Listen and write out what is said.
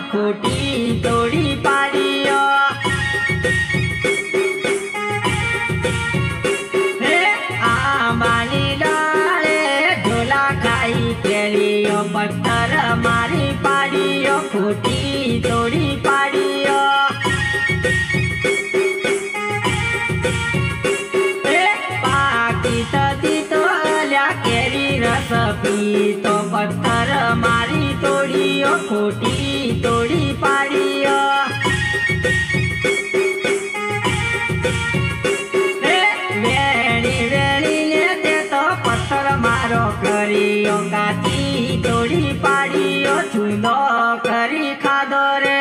खोटी तोड़ी पाड़ियो आमानी डाले ढोला खाई केलियो पत्थर मारी पाड़ियो खोटी तोड़ी पाड़ियो पाकी थती तो अल्या केरी रस पीतो पत्थर मारी तोड़ियो खोटी तोड़ी पाड़ियो वेणी वेणी ने ते तो पत्थर मारो करियो काची तोड़ी पाड़ियो चूनो करी खाधो रे